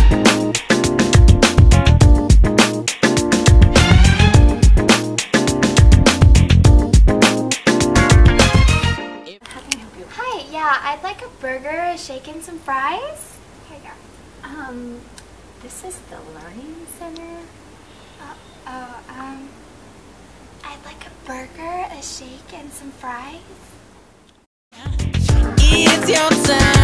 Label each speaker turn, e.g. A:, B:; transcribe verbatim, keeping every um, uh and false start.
A: Hi, yeah, I'd like a burger, a shake, and some fries. Here you go.
B: Um, this is the Learning Center.
A: Uh, oh, um, I'd like a burger, a shake, and some fries.
C: It's your time.